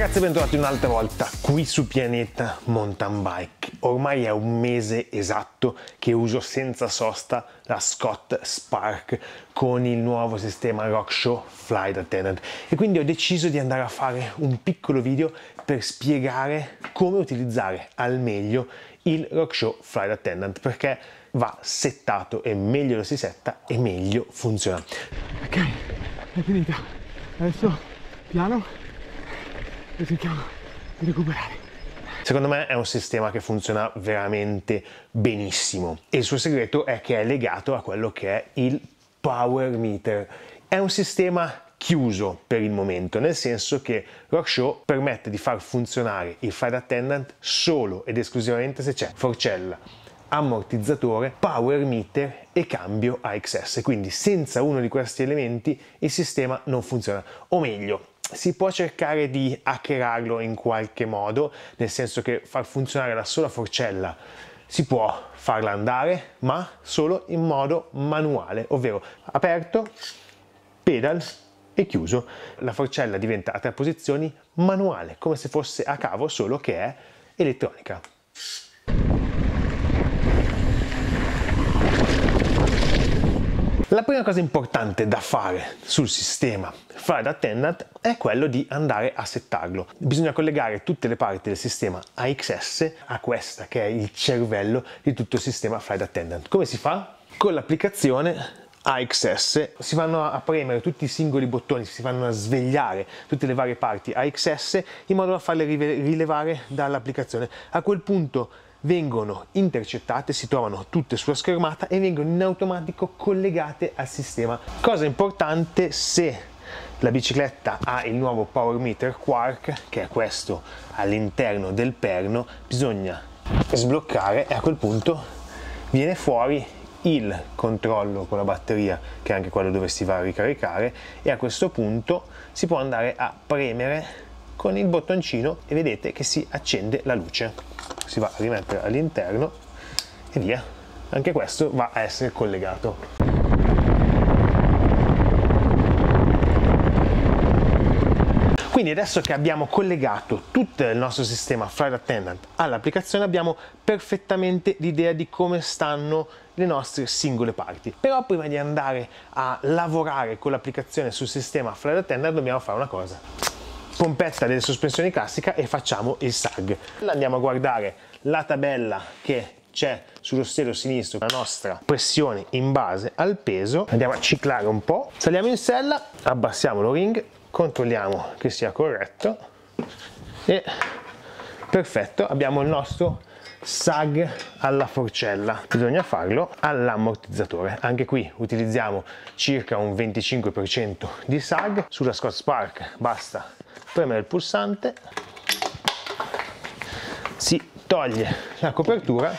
Ragazzi, bentrovati un'altra volta qui su Pianeta Mountain Bike. Ormai è un mese esatto che uso senza sosta la Scott Spark con il nuovo sistema RockShox Flight Attendant e quindi ho deciso di andare a fare un piccolo video per spiegare come utilizzare al meglio il RockShox Flight Attendant, perché va settato e meglio lo si setta e meglio funziona. Ok, è finita. Adesso piano e cerchiamo di recuperare. Secondo me è un sistema che funziona veramente benissimo e il suo segreto è che è legato a quello che è il power meter. È un sistema chiuso per il momento, nel senso che RockShox permette di far funzionare il Flight Attendant solo ed esclusivamente se c'è forcella, ammortizzatore, power meter e cambio AXS. Quindi senza uno di questi elementi il sistema non funziona, o meglio, si può cercare di hackerarlo in qualche modo, nel senso che far funzionare la sola forcella si può farla andare, ma solo in modo manuale, ovvero aperto, pedal e chiuso. La forcella diventa a 3 posizioni manuale, come se fosse a cavo, solo che è elettronica. La prima cosa importante da fare sul sistema Flight Attendant è quello di andare a settarlo. Bisogna collegare tutte le parti del sistema AXS a questa che è il cervello di tutto il sistema Flight Attendant. Come si fa? Con l'applicazione AXS si vanno a premere tutti i singoli bottoni, si vanno a svegliare tutte le varie parti AXS in modo da farle rilevare dall'applicazione. A quel punto vengono intercettate, si trovano tutte sulla schermata e vengono in automatico collegate al sistema. Cosa importante, se la bicicletta ha il nuovo power meter Quark, che è questo all'interno del perno, bisogna sbloccare e a quel punto viene fuori il controllo con la batteria, che è anche quello dove si va a ricaricare, e a questo punto si può andare a premere con il bottoncino e vedete che si accende la luce. Si va a rimettere all'interno e via. Anche questo va a essere collegato. Quindi adesso che abbiamo collegato tutto il nostro sistema Flight Attendant all'applicazione abbiamo perfettamente l'idea di come stanno le nostre singole parti. Però prima di andare a lavorare con l'applicazione sul sistema Flight Attendant dobbiamo fare una cosa: pompetta delle sospensioni classica e facciamo il sag. Andiamo a guardare la tabella che c'è sullo stelo sinistro, la nostra pressione in base al peso. Andiamo a ciclare un po', saliamo in sella, abbassiamo l'o-ring, controlliamo che sia corretto e perfetto, abbiamo il nostro sag alla forcella. Bisogna farlo all'ammortizzatore. Anche qui utilizziamo circa un 25% di sag. Sulla Scott Spark basta premere il pulsante, si toglie la copertura.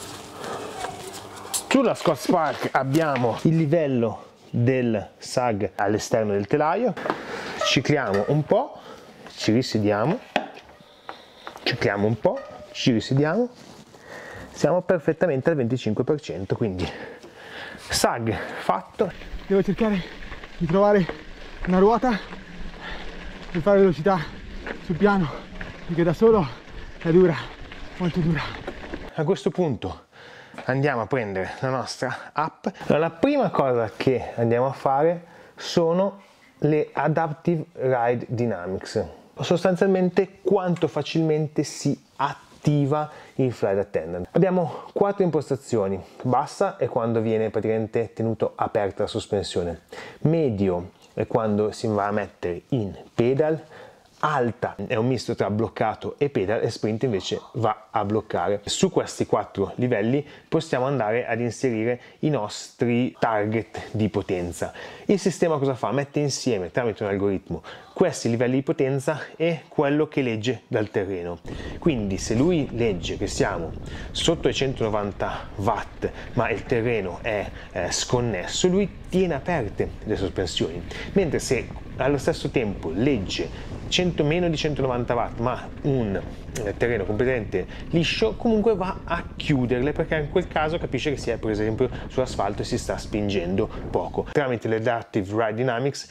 Sulla Scott Spark abbiamo il livello del sag all'esterno del telaio, cicliamo un po', ci risediamo, cicliamo un po', ci risediamo, siamo perfettamente al 25%, quindi sag fatto. Devo cercare di trovare una ruota per fare velocità sul piano, perché da solo è dura, molto dura. A questo punto andiamo a prendere la nostra app. Allora, la prima cosa che andiamo a fare sono le Adaptive Ride Dynamics, sostanzialmente quanto facilmente si attiva il Flight Attendant. Abbiamo 4 impostazioni: bassa è quando viene praticamente tenuto aperta la sospensione, medio è quando si va a mettere in pedal, alta è un misto tra bloccato e pedal e sprint invece va a bloccare. Su questi 4 livelli possiamo andare ad inserire i nostri target di potenza. Il sistema cosa fa? Mette insieme tramite un algoritmo questi livelli di potenza e quello che legge dal terreno. Quindi se lui legge che siamo sotto i 190 watt ma il terreno è sconnesso, lui tiene aperte le sospensioni, mentre se allo stesso tempo legge meno di 190 watt ma un terreno completamente liscio, comunque va a chiuderle, perché in quel caso capisce che si è per esempio su asfalto e si sta spingendo poco. Tramite le Adaptive Ride Dynamics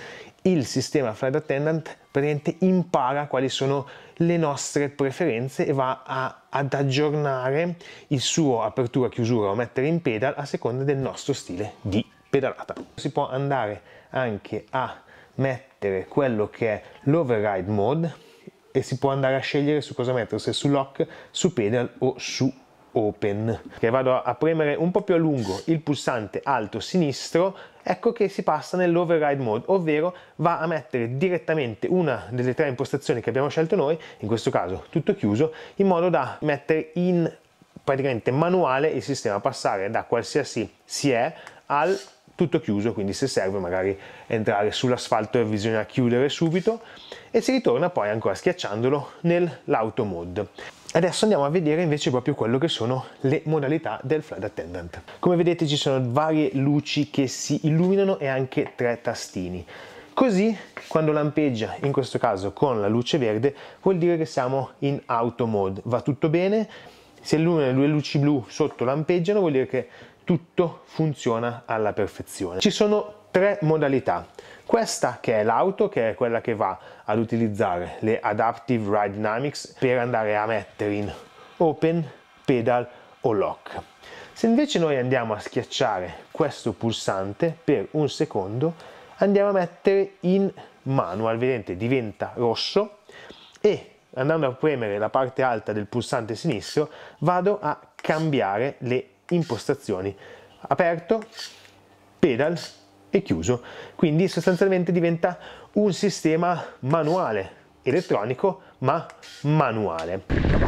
il sistema Flight Attendant praticamente impara quali sono le nostre preferenze e va ad aggiornare il suo apertura, chiusura o mettere in pedal a seconda del nostro stile di pedalata. Si può andare anche a mettere quello che è l'override mode e si può andare a scegliere su cosa mettere, se su lock, su pedal o su open. Che vado a premere un po' più a lungo il pulsante alto sinistro, ecco che si passa nell'override mode, ovvero va a mettere direttamente una delle tre impostazioni che abbiamo scelto noi, in questo caso tutto chiuso, in modo da mettere in praticamente manuale il sistema, passare da qualsiasi si è al tutto chiuso, quindi se serve magari entrare sull'asfalto e bisogna chiudere subito, e si ritorna poi ancora schiacciandolo nell'auto mode. Adesso andiamo a vedere invece proprio quello che sono le modalità del Flight Attendant. Come vedete ci sono varie luci che si illuminano e anche 3 tastini. Così quando lampeggia, in questo caso con la luce verde, vuol dire che siamo in auto mode, va tutto bene. Se illuminano le 2 luci blu sotto lampeggiano, vuol dire che tutto funziona alla perfezione. Ci sono 3 modalità. Questa che è l'auto, che è quella che va ad utilizzare le Adaptive Ride Dynamics per andare a mettere in open, pedal o lock. Se invece noi andiamo a schiacciare questo pulsante per un secondo, andiamo a mettere in manual, vedete diventa rosso, e andando a premere la parte alta del pulsante sinistro vado a cambiare le impostazioni, aperto, pedal e chiuso, quindi sostanzialmente diventa un sistema manuale, elettronico ma manuale.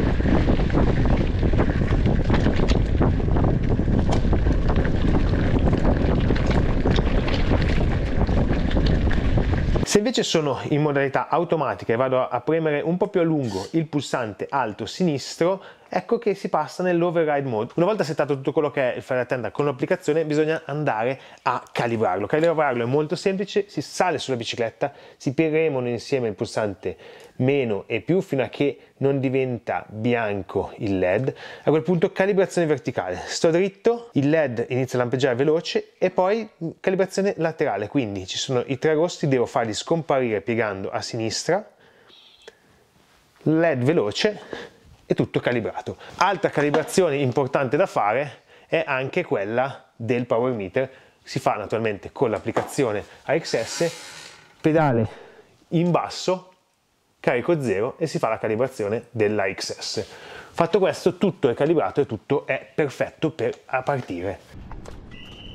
Se invece sono in modalità automatica e vado a premere un po' più a lungo il pulsante alto sinistro, ecco che si passa nell'override mode. Una volta settato tutto quello che è il Flight Attendant con l'applicazione, bisogna andare a calibrarlo. Calibrarlo è molto semplice, si sale sulla bicicletta, si premono insieme il pulsante meno e più fino a che non diventa bianco il LED. A quel punto calibrazione verticale, sto dritto, il LED inizia a lampeggiare veloce e poi calibrazione laterale, quindi ci sono i 3 rossi, devo farli scomparire piegando a sinistra, LED veloce e tutto calibrato. Altra calibrazione importante da fare è anche quella del power meter, si fa naturalmente con l'applicazione AXS, pedale in basso, carico 0 e si fa la calibrazione dell'AXS. Fatto questo tutto è calibrato e tutto è perfetto per partire.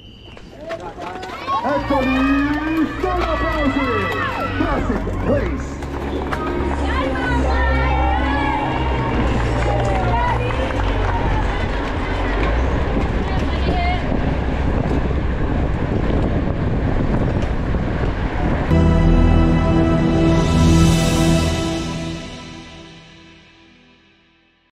Eccoli, sono applausi! Classic Race